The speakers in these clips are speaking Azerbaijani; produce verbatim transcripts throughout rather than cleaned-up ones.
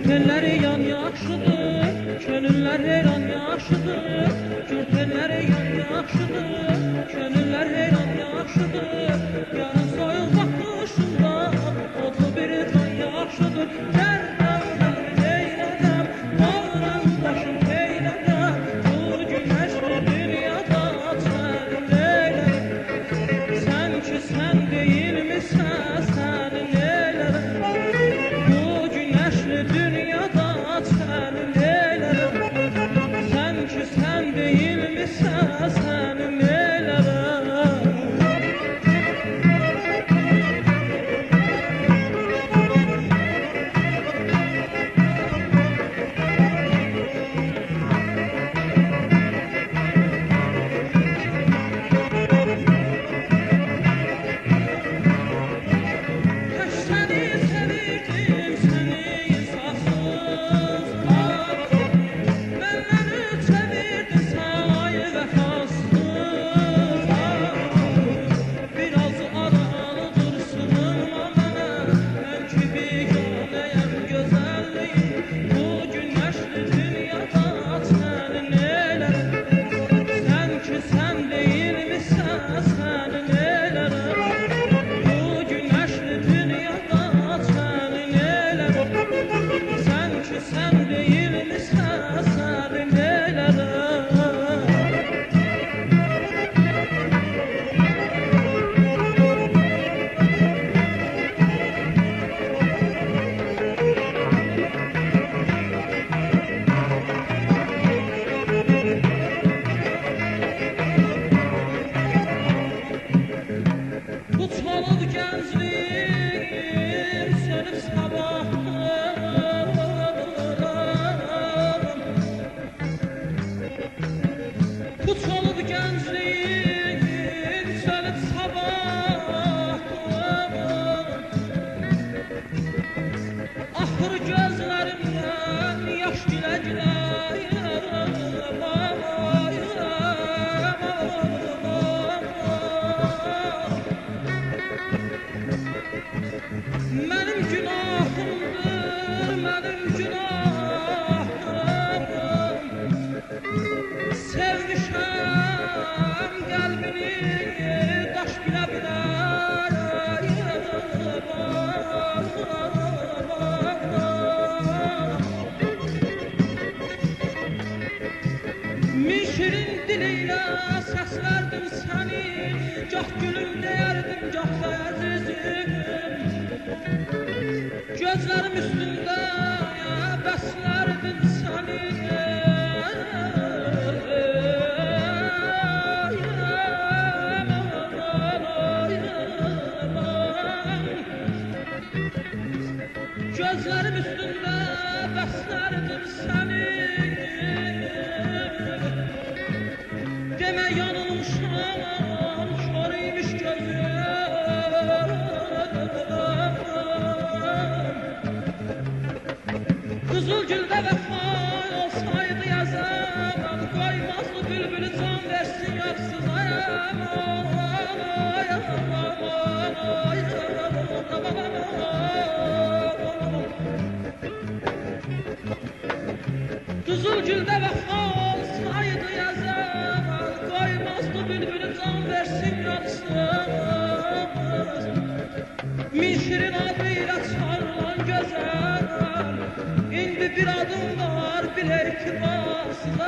Körpelləri yan yaxşıdır, könüllər heyran yaxşıdır. Körpelləri yan yaxşıdır, könüllər heyran yaxşıdır. Yarın soyuq baxışında odlu bir tan yaxşıdır. Tərdən mən neylədəm, bağıram başım neylədəm. Bu günəşli dünyada səni neylədəm. Sən ki sən deyilmisən, səni neylədəm. Bu günəşli dünyada səni neylədəm. Sən ki sən deyilmisən, səni neylədəm. Səni sevirdim, səni insafsız ağladım. Məndən üç sevirdim, sən ay vəfasız ağladım. Biraz aralı dursunma mənə, mən ki biganəyəm gözəlliyim. Bu günəşli dünyada səni neylədəm. Sən ki sən deyilmisən, səni neylədəm. Bu günəşli dünyada səni neylədəm. Sən ki sən deyilmisən, səni neylədəm. Bu çalıb gəncliyim, sönüb sabahım. Bu çalıb gəncliyim, sönüb sabahım. Axır gözlərimdən yaş gülə-gülə. Mənim günahımdır, mənim günahım. Sevmişəm qəlbini daş bilə bilər. Min şirin diliyle səslərdim səni. Gah gülüm deyərdim, gah da əzizim. Gözlərim üstündə bəslərdim səni. Gözlərim üstündə bəslərdim səni. Demə yanılmışam, kör imiş gözüm. Qızılgüldə vəfa olsaydı yazam, qoymazdı bülbülü can versin yoxsuz ayam. Qızılgüldə vəfa olsaydı yazam, qoymazdı bülbülü can versin yoxsuz. Min şirin adıyla çağrılan gözəl, indi bir adım var, bir etibarsız.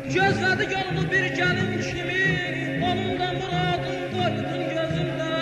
Gözlədi yolunu bir gəlin kimi, onun da muradın qoydun gözündə.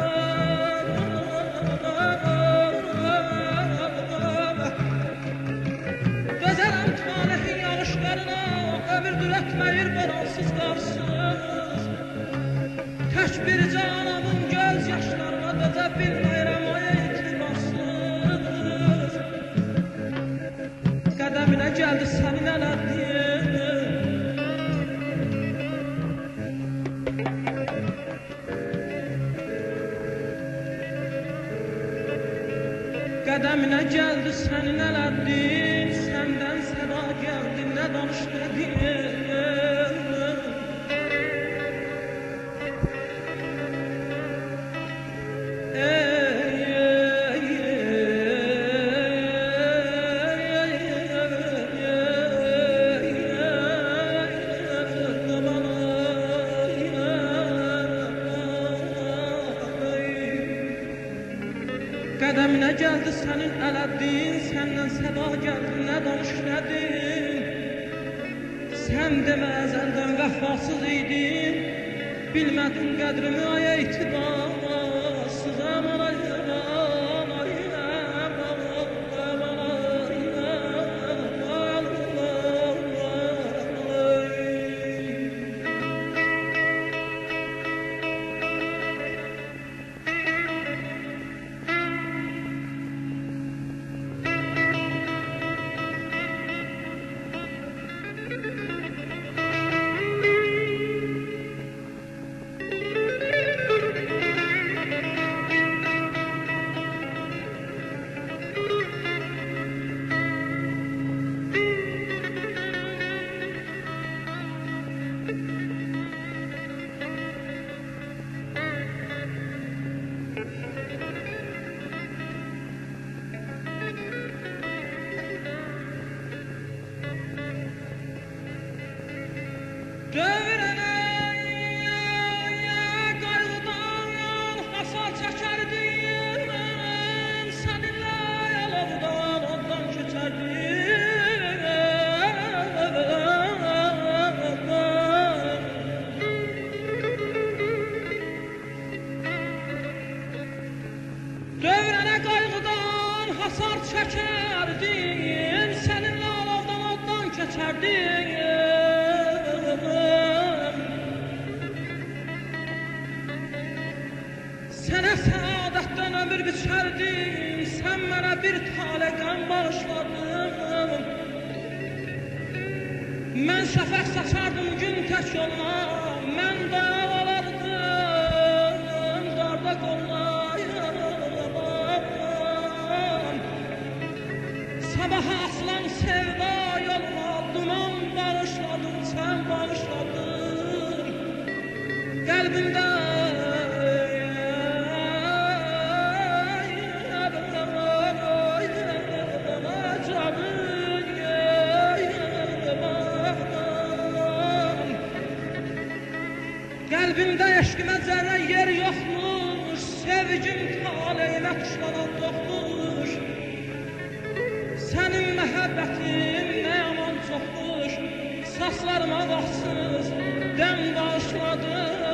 Dözərəm talehin yağışlarına, ömür dürətməyir boransız qarsız. Tək bir canamın göz yaşlarına dözə bilməyirəm ay etibarsız. Qədəminə gəldi sənin ələddiyin, qədəminə gəldi sənin ələddiyin, səndən səda gəldi, nə danış nə din. Qədəminə gəldi sənin ələddiyin, səndən səda gəldi, nə danış nə din. Sən demə əzəldən vəfasız idin, bilmədin qədrimi ay etibarsız. Aman ay aman ay aman aman ay aman dövrənə qayğıdan hasar çəkərdim, səninlə yalovdan ondan keçərdim. Dövrənə qayğıdan hasar çəkərdim, səninlə yalovdan ondan keçərdim. Sənə səadətdən ömür biçərdim, sən mənə bir talə qəm bağışladın. Mən şəfəq saçardım gün tək yoluna, mən dayaq olardım darda qoluna. Sabaha aslan sevda yoluna, duman bağışladın, sən bağışladın. Qəlbimdə Qəlbimdə eşqimə zərrə yer yoxmuş, sevgim taleyimə qışlanan doğmuş. Sənin məhəbbətin nə yaman çoxmuş, saslarıma vaxtsız dəm bağışladım.